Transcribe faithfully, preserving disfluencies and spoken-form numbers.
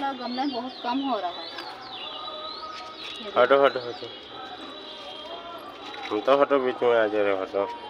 मेरा गमला बहुत कम हो रहा है। हटो हटो हटो, हम तो हटो, बीच में आ जा रहे, हटो।